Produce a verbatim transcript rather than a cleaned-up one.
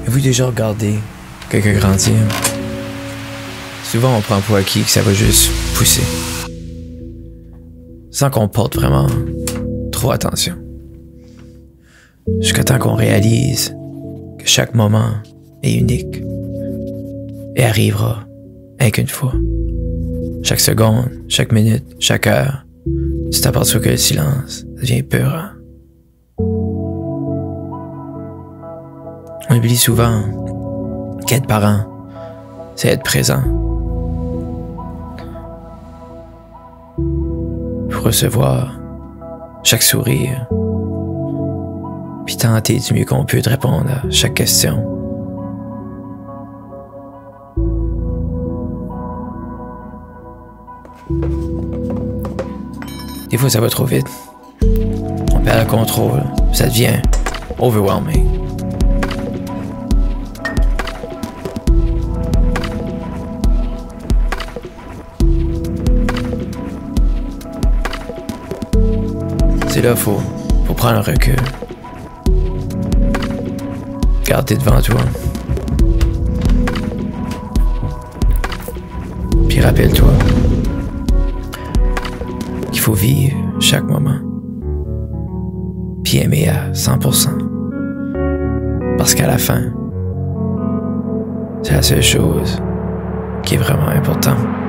Avez-vous déjà regardé quelqu'un grandir? Souvent, on prend pour acquis que ça va juste pousser, sans qu'on porte vraiment trop attention. Jusqu'à temps qu'on réalise que chaque moment est unique et arrivera rien qu'une fois. Chaque seconde, chaque minute, chaque heure, tu t'aperçois que le silence devient peurant. On oublie souvent qu'être parent, c'est être présent. Pour recevoir chaque sourire, puis tenter du mieux qu'on peut de répondre à chaque question. Des fois, ça va trop vite. On perd le contrôle, ça devient overwhelming. C'est là, faut, faut prendre un recul. Regarder devant toi. Puis rappelle-toi qu'il faut vivre chaque moment. Puis aimer à cent pour cent. Parce qu'à la fin, c'est la seule chose qui est vraiment importante.